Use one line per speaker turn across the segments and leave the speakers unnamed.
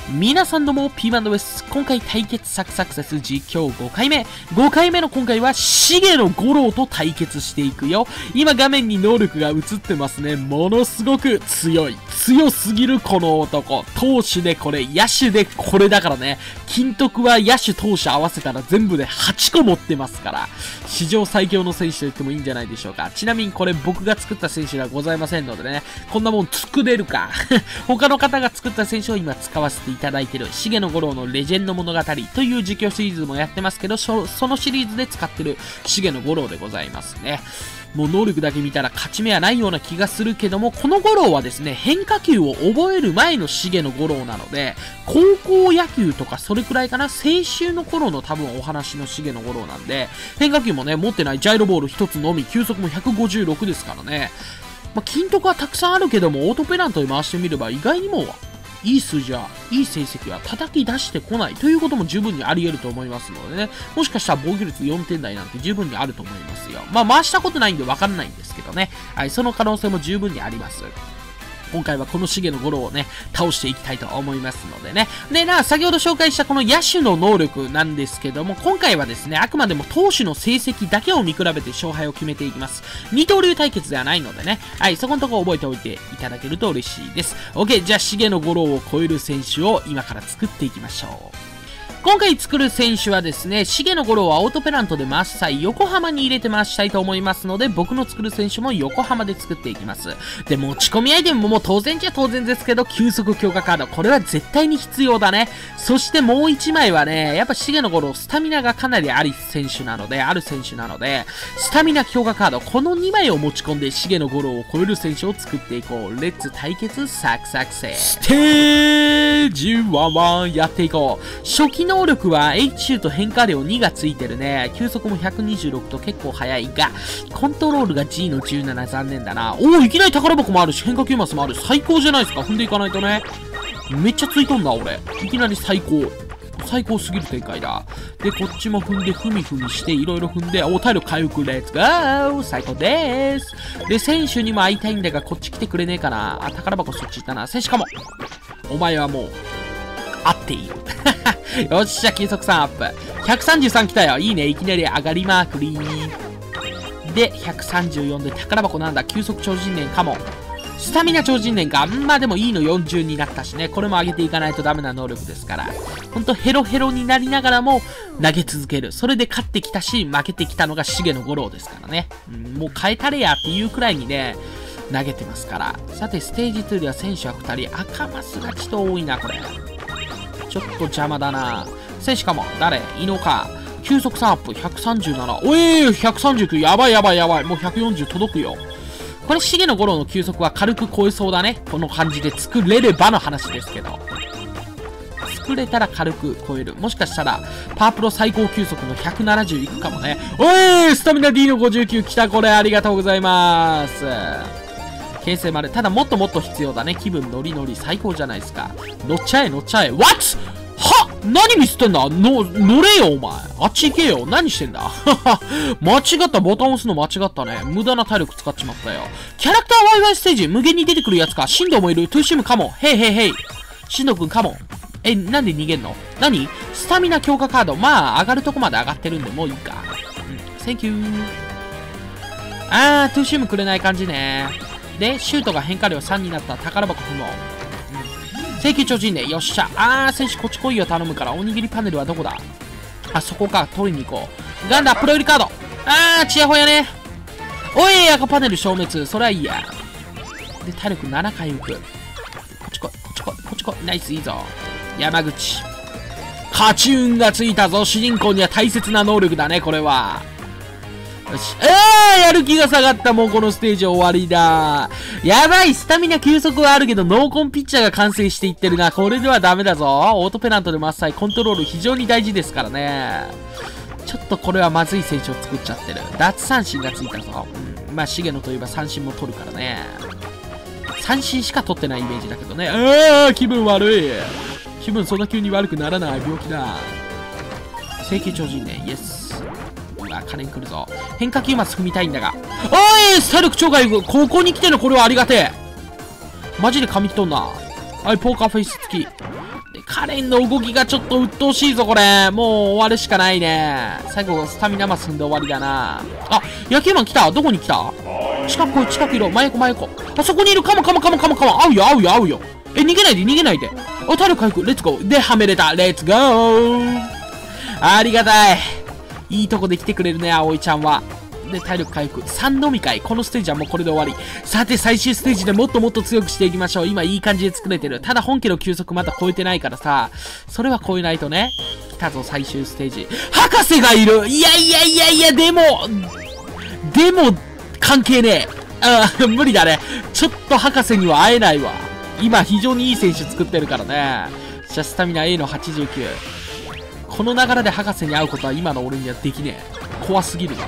皆さんどうも、ピーマンです。今回対決サクサクセス実況5回目。5回目の今回は、重野五郎と対決していくよ。今画面に能力が映ってますね。ものすごく強い。強すぎるこの男。投手でこれ、野手でこれだからね。金徳は野手投手合わせたら全部で8個持ってますから。史上最強の選手と言ってもいいんじゃないでしょうか。ちなみにこれ僕が作った選手ではございませんのでね。こんなもん作れるか。他の方が作った選手を今使わせていただいている重野五郎のレジェンド物語という実況シリーズもやってますけど、そのシリーズで使ってる重野五郎でございますね。もう能力だけ見たら勝ち目はないような気がするけども、この五郎はですね、変化球を覚える前の重野五郎なので、高校野球とかそれくらいかな、青春の頃の多分お話の重野五郎なんで、変化球もね、持ってないジャイロボール一つのみ、球速も156ですからね。金徳はたくさんあるけども、オートペナントで回してみれば意外にもいい数字は、いい成績は叩き出してこないということも十分にあり得ると思いますのでね。もしかしたら防御率4点台なんて十分にあると思いますよ。回したことないんで分かんないんですけどね。はい、その可能性も十分にあります。今回はこの重野五郎をね、倒していきたいと思いますのでね。で、先ほど紹介したこの野手の能力なんですけども、今回はですね、あくまでも投手の成績だけを見比べて勝敗を決めていきます。二刀流対決ではないのでね、はい、そこのところ覚えておいていただけると嬉しいです。OK、じゃあ重野五郎を超える選手を今から作っていきましょう。今回作る選手はですね、重野五郎はオートペナントで回す際、横浜に入れて回したいと思いますので、僕の作る選手も横浜で作っていきます。で、持ち込みアイテムももう当然じゃ当然ですけど、急速強化カード。これは絶対に必要だね。そしてもう1枚はね、やっぱ重野五郎、スタミナがかなりある選手なので、スタミナ強化カード。この2枚を持ち込んで、重野五郎を超える選手を作っていこう。レッツ対決サクサクセス。ステージ1やっていこう。初期能力は H と変化量2がついてるね。球速も126と結構速いが、コントロールが G の17残念だな。いきなり宝箱もあるし、変化球マスもある。最高じゃないですか。踏んでいかないとね。めっちゃついとんだ、俺。いきなり最高。最高すぎる展開だ。で、こっちも踏んで、ふみふみして、いろいろ踏んで、体力回復、レッツゴー最高でーす。で、選手にも会いたいんだが、こっち来てくれねえかな。宝箱そっち行ったな。選手かも。お前はもう、合っている。よっしゃ、急速3アップ。133来たよ。いいね。いきなり上がりまくり。で、134で宝箱なんだ。急速超人年かも。スタミナ超人年か。でもいいの40になったしね。これも上げていかないとダメな能力ですから。ほんとヘロヘロになりながらも投げ続ける。それで勝ってきたし、負けてきたのが重野五郎ですからね。もう変えたれやっていうくらいにね、投げてますから。さて、ステージ2では選手は2人。赤マスがちょっと多いな、これ。ちょっと邪魔だな。選手かも。誰？伊野か。急速3アップ。137。139。やばい。もう140届くよ。これ、重野五郎の急速は軽く超えそうだね。この感じで作れればの話ですけど。作れたら軽く超える。もしかしたら、パワープロ最高急速の170いくかもね。スタミナ D の59来た。これありがとうございます。形成まで。ただもっともっと必要だね。気分ノリノリ最高じゃないですか。乗っちゃえ。What？ 何ミスってんだ？乗れよ、お前。あっち行けよ。何してんだ？間違った。ボタン押すの間違ったね。無駄な体力使っちまったよ。キャラクターワイワイステージ、無限に出てくるやつか。進藤もいる。トゥーシムかも。へい。進藤くんかも。なんで逃げんの？何？スタミナ強化カード。上がるとこまで上がってるんで、もういいか。センキュー。トゥーシムくれない感じね。で、シュートが変化量3になった宝箱不毛。請求超人ね。よっしゃ。選手こっち来いよ、頼むから。おにぎりパネルはどこだ？そこか。取りに行こう。ガンダ、プロ入りカード。チヤホヤね。赤パネル消滅。それはいいや。で、体力7回浮く。こっち来い。ナイス、いいぞ。山口。カチューンがついたぞ。主人公には大切な能力だね、これは。よし。やる気が下がった。もうこのステージ終わりだ。やばい。スタミナ急速はあるけど、ノーコンピッチャーが完成していってるな。これではダメだぞ。オートペナントで回す際、コントロール非常に大事ですからね。ちょっとこれはまずい選手を作っちゃってる。奪三振がついたぞ。重野といえば三振も取るからね。三振しか取ってないイメージだけどね。気分悪い。気分そんな急に悪くならない。病気だ。請求超人ね。イエス。金に来るぞ。変化球マス踏みたいんだが。体力超回復。ここに来てる。これはありがてえ。マジで髪きとんな。ポーカーフェイス付き。で、 カレンの動きがちょっと鬱陶しいぞ、これ。もう終わるしかないね。最後、スタミナマスんで終わりだな。あ、野球マン来た。どこに来た？近く来い、近くいろ。真横、真横。あそこにいる。カモ。合うよ。逃げないで。お、体力回復。レッツゴー。で、はめれた。レッツゴー。ありがたい。いいとこで来てくれるね、葵ちゃんは。で、体力回復。3飲み会。このステージはもうこれで終わり。さて、最終ステージでもっともっと強くしていきましょう。今、いい感じで作れてる。ただ、本家の休息まだ超えてないからさ、それは超えないとね。来たぞ、最終ステージ。博士がいる。いや、でも、関係ねえ。無理だね。ちょっと博士には会えないわ。今、非常にいい選手作ってるからね。じゃあ、スタミナ A の89。この流れで博士に会うことは今の俺にはできねえ。怖すぎるわ。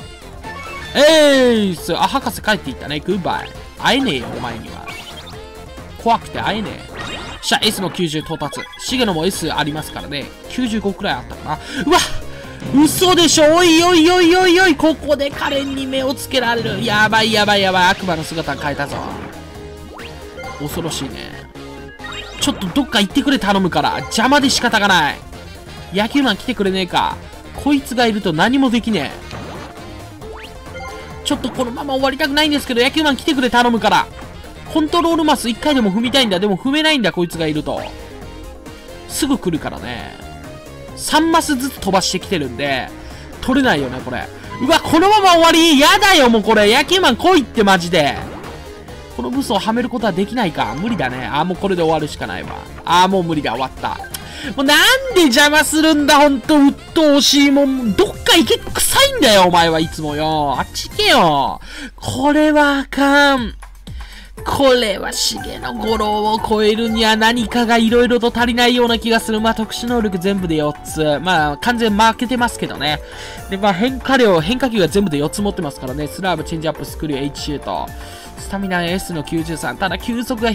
あ、博士帰っていったね。グッバイ。会えねえよ、お前には。怖くて会えねえ。しゃ、S の90到達。シゲノも S ありますからね。95くらいあったかな。うわ嘘でしょ。おい、ここでカレンに目をつけられる。やばい。悪魔の姿変えたぞ。恐ろしいね。ちょっとどっか行ってくれ、頼むから。邪魔で仕方がない。野球マン来てくれねえか。こいつがいると何もできねえ。ちょっとこのまま終わりたくないんですけど、野球マン来てくれ、頼むから。コントロールマス1回でも踏みたいんだ。でも踏めないんだ、こいつがいると。すぐ来るからね。3マスずつ飛ばしてきてるんで、取れないよね、これ。うわ、このまま終わり。やだよ、もうこれ。野球マン来いって、マジで。このブスをはめることはできないか。無理だね。もうこれで終わるしかないわ。もう無理だ、終わった。もうなんで邪魔するんだ、ほんと、鬱陶しいもん。どっか行け、臭いんだよ、お前はいつもよ。あっち行けよ。これはあかん。これは重野五郎を超えるには何かが色々と足りないような気がする。特殊能力全部で4つ。完全負けてますけどね。で、変化球が全部で4つ持ってますからね。スラーブ、チェンジアップ、スクリュー、H シュート。スタミナ S の93。ただ、球速が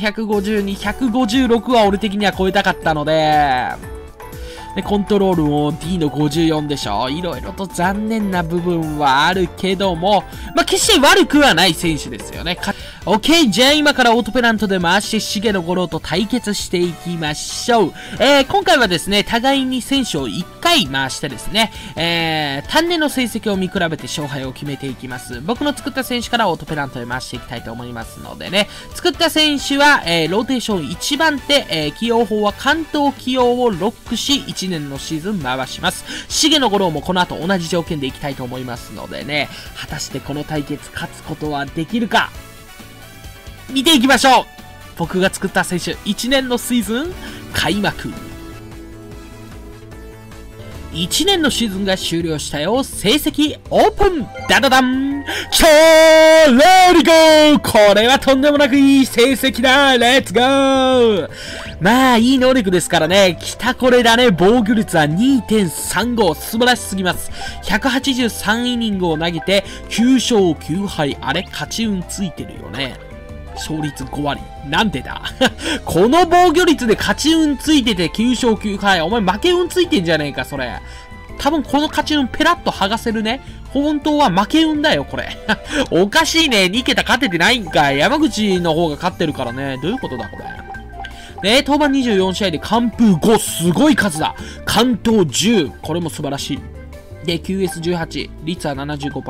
152、156は俺的には超えたかったので、で、コントロールも D の54でしょ。いろいろと残念な部分はあるけども、決して悪くはない選手ですよね。OK! じゃあ今からオートペナントで回して重野五郎と対決していきましょう。今回はですね、互いに選手を1回回してですね、単年の成績を見比べて勝敗を決めていきます。僕の作った選手からオートペナントで回していきたいと思いますのでね、作った選手は、ローテーション1番手、起用法は関東起用をロックし、1年のシーズン回します。重野五郎もこの後同じ条件でいきたいと思いますのでね、果たしてこの対決勝つことはできるか見ていきましょう。僕が作った選手、1年のシーズン開幕。1年のシーズンが終了したよ。成績オープン。ダダダン。きたー、レディゴー。これはとんでもなくいい成績だ。レッツゴー。いい能力ですからね。きたこれだね。防御率は 2.35。素晴らしすぎます。183イニングを投げて、9勝9敗。あれ、勝ち運ついてるよね。勝率5割。なんでだこの防御率で勝ち運ついてて9勝9敗。お前負け運ついてんじゃねえか、それ。多分この勝ち運ペラッと剥がせるね。本当は負け運だよ、これ。おかしいね。2桁勝ててないんかい。山口の方が勝ってるからね。どういうことだ、これ。登板24試合で完封5。すごい数だ。完投10。これも素晴らしい。で、QS18、率は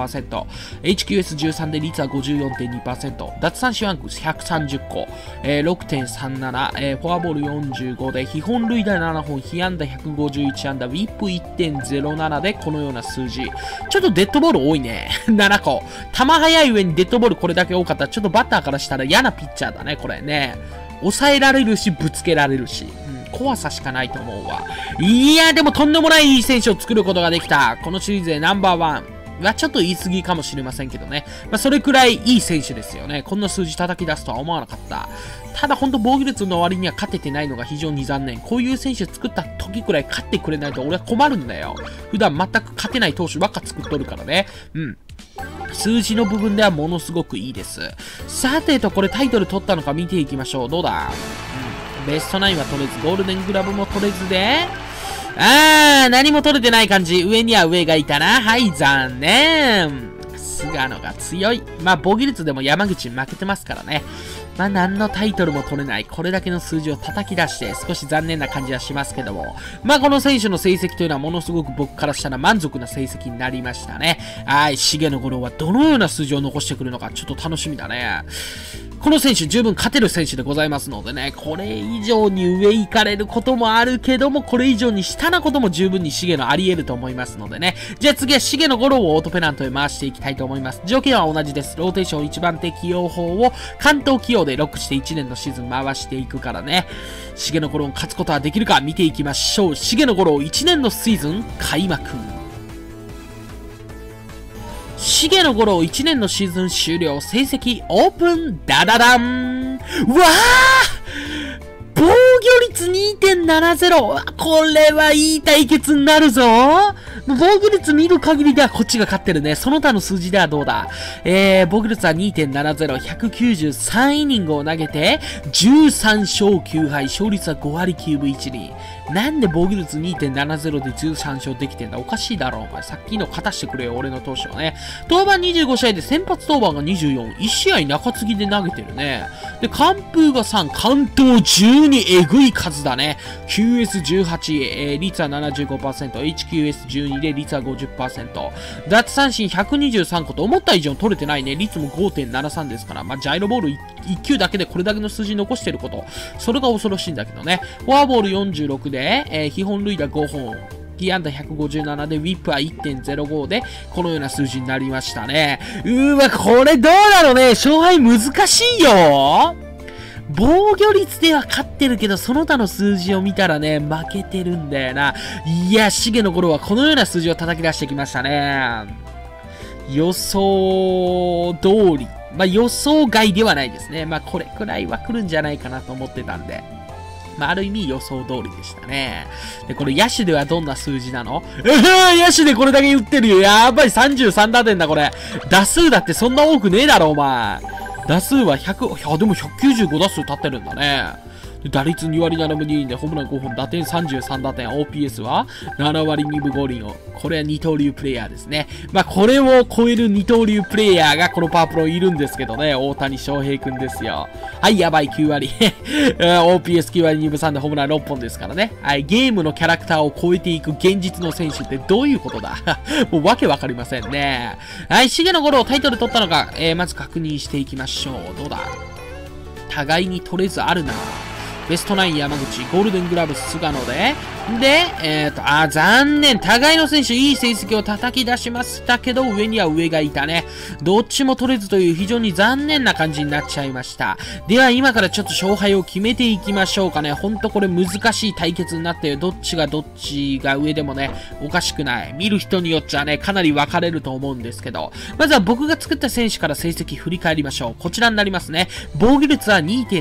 75%、HQS13 で率は 54.2%、奪三振は130個、6.37、フォアボール45で、被本塁打7本、被安打151安打、WHIP1.07 でこのような数字。ちょっとデッドボール多いね。7個。球速い上にデッドボールこれだけ多かったら、ちょっとバッターからしたら嫌なピッチャーだね、これね。抑えられるし、ぶつけられるし。怖さしかないと思うわ。いや、でもとんでもないいい選手を作ることができた。このシリーズでナンバーワンはちょっと言い過ぎかもしれませんけどね。それくらいいい選手ですよね。こんな数字叩き出すとは思わなかった。ただほんと防御率の割には勝ててないのが非常に残念。こういう選手作った時くらい勝ってくれないと俺は困るんだよ。普段全く勝てない投手ばっか作っとるからね。数字の部分ではものすごくいいです。さてこれタイトル取ったのか見ていきましょう。どうだ？ベストナインは取れず、ゴールデングラブも取れずで、何も取れてない感じ。上には上がいたな。はい、残念。菅野が強い。防御率でも山口に負けてますからね。 まあ何のタイトルも取れない、これだけの数字を叩き出して少し残念な感じはしますけども、まあこの選手の成績というのはものすごく僕からしたら満足な成績になりましたね。はい、重野五郎はどのような数字を残してくるのかちょっと楽しみだね。この選手十分勝てる選手でございますのでね、これ以上に上行かれることもあるけども、これ以上に下なことも十分に重野あり得ると思いますのでね。じゃあ次は重野五郎をオートペナントへ回していきたいと思います。条件は同じです。ローテーション1番手起用法を関東起用でロックして1年のシーズン回していくからね。重野五郎を勝つことはできるか見ていきましょう。重野五郎1年のシーズン開幕。重野五郎1年のシーズン終了。成績オープン。ダダダン。うわー、防御率 2.70。これはいい対決になるぞ。防御率見る限りではこっちが勝ってるね。その他の数字ではどうだ。防御率は 2.70。193イニングを投げて、13勝9敗。勝率は5割9分1厘。なんで防御率 2.70 で13勝できてんだ。おかしいだろ、お前。さっきの勝たしてくれよ、俺の投手をね。登板25試合で先発登板が24。1試合中継ぎで投げてるね。で、完封が3、完投12。えぐい数だね。QS18、率は 75%、HQS12 で率は 50%。奪三振123個と思った以上に取れてないね。率も 5.73 ですから。まあ、ジャイロボール1球だけでこれだけの数字残してること。それが恐ろしいんだけどね。フォアボール46で、被本塁打5本。被安打157で、ウィップは 1.05 で、このような数字になりましたね。これどうだろうね。勝敗難しいよ。防御率では勝ってるけど、その他の数字を見たらね、負けてるんだよな。いや、重野五郎はこのような数字を叩き出してきましたね。予想通り。まあ予想外ではないですね。まあこれくらいは来るんじゃないかなと思ってたんで。まあある意味予想通りでしたね。で、これ野手ではどんな数字なの？野手でこれだけ打ってるよ。やばい、33打点だこれ。打数だってそんな多くねえだろ、お前。打数は100、でも195打数立ってるんだね。打率2割7分2厘でホームラン5本、打点33打点、OPS は7割2分5厘を。これは二刀流プレイヤーですね。まあ、これを超える二刀流プレイヤーがこのパワープロいるんですけどね。大谷翔平くんですよ。はい、やばい、9割。OPS9 割2分3でホームラン6本ですからね。はい、ゲームのキャラクターを超えていく現実の選手ってどういうことだもうわけわかりませんね。はい、重野五郎タイトル取ったのか、まず確認していきましょう。どうだ？互いに取れずあるな。ベストナイン山口、ゴールデングラブ菅野で、残念。互いの選手、いい成績を叩き出しましたけど、上には上がいたね。どっちも取れずという非常に残念な感じになっちゃいました。では、今からちょっと勝敗を決めていきましょうかね。ほんとこれ難しい対決になってよ。どっちが上でもね、おかしくない。見る人によっちゃね、かなり分かれると思うんですけど。まずは僕が作った選手から成績振り返りましょう。こちらになりますね。防御率は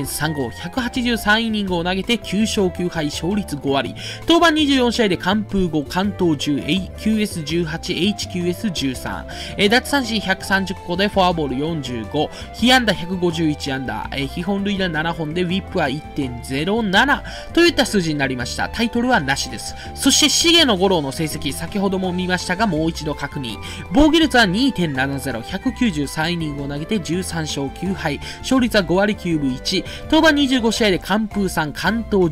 2.35、183イニングを投げて9勝9敗、勝率5割。登板24試合で完封5、完投10、QS18、HQS13。奪三振130個でフォアボール45、被安打151安打、被本塁打7本でウィップは 1.07 といった数字になりました。タイトルはなしです。そして重野五郎の成績、先ほども見ましたがもう一度確認。防御率は 2.70、193イニングを投げて13勝9敗、勝率は5割9分1。登板25試合で完封3、完投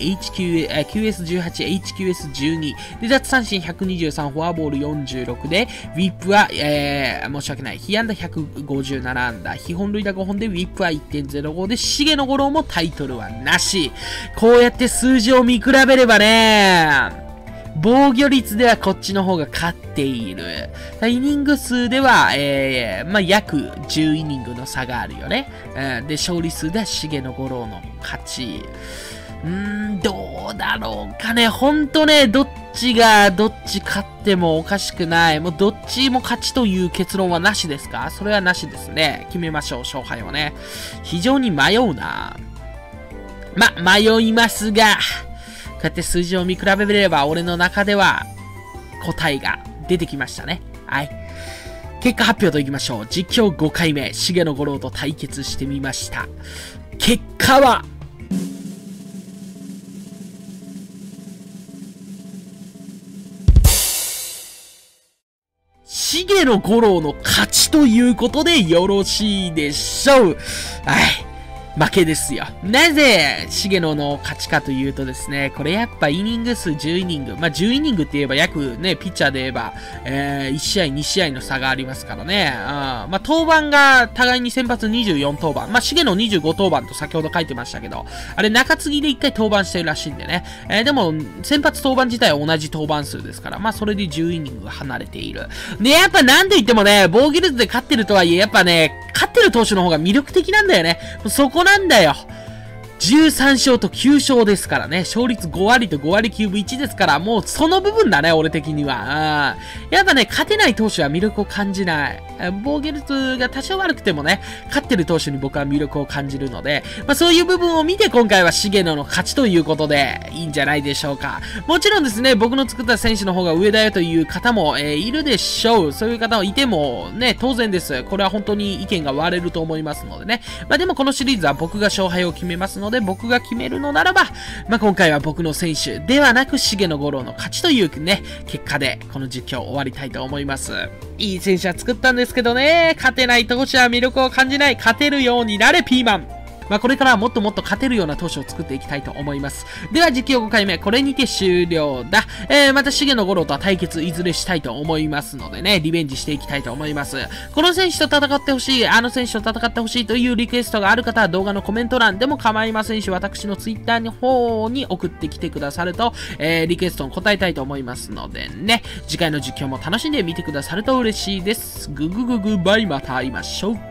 12、QS18、HQS12。で、奪三振123、フォアボール46で、ウィップは、申し訳ない。被安打157安打、被本塁打5本で、ウィップは 1.05 で、重野五郎もタイトルはなし。こうやって数字を見比べればね、防御率ではこっちの方が勝っている。イニング数では、まあ、約10イニングの差があるよね。で、勝利数では重野五郎の勝ち。どうだろうかね。ほんとね、どっち勝ってもおかしくない。もうどっちも勝ちという結論はなしですか？それはなしですね。決めましょう、勝敗をね。非常に迷うな。迷いますが、こうやって数字を見比べれば、俺の中では答えが出てきましたね。はい。結果発表といきましょう。実況5回目、重野五郎と対決してみました。結果は、重野五郎の勝ちということでよろしいでしょう。はい。 負けですよ。なぜ、重野の勝ちかというとですね、これやっぱイニング数10イニング。まあ、10イニングって言えば約ね、ピッチャーで言えば、1試合、2試合の差がありますからね。まあ、登板が互いに先発24登板。まあ、重野25登板と先ほど書いてましたけど、あれ中継ぎで1回登板してるらしいんでね。でも、先発登板自体は同じ登板数ですから、まあ、それで10イニング離れている。で、やっぱなんと言ってもね、防御率で勝ってるとはいえ、やっぱね、勝ってる投手の方が魅力的なんだよね。そこなんだよ。13勝と9勝ですからね。勝率5割と5割9分1ですから、もうその部分だね、俺的には。やっぱね、勝てない投手は魅力を感じない。防御率が多少悪くてもね、勝ってる投手に僕は魅力を感じるので、まあそういう部分を見て今回は重野の勝ちということでいいんじゃないでしょうか。もちろんですね、僕の作った選手の方が上だよという方も、いるでしょう。そういう方もいてもね、当然です。これは本当に意見が割れると思いますのでね。まあでもこのシリーズは僕が勝敗を決めますので、僕が決めるのならば、まあ今回は僕の選手ではなく重野五郎の勝ちというね、結果でこの実況を終わりたいと思います。いい選手は作ったんですけどね、勝てない投手は魅力を感じない。勝てるようになれ、ピーマン。まあこれからはもっともっと勝てるような投手を作っていきたいと思います。では実況5回目、これにて終了だ。また重野五郎とは対決いずれしたいと思いますのでね、リベンジしていきたいと思います。この選手と戦ってほしい、あの選手と戦ってほしいというリクエストがある方は動画のコメント欄でも構いませんし、私の Twitter の方に送ってきてくださると、リクエストに答えたいと思いますのでね、次回の実況も楽しんで見てくださると嬉しいです。ググググバイ、また会いましょう。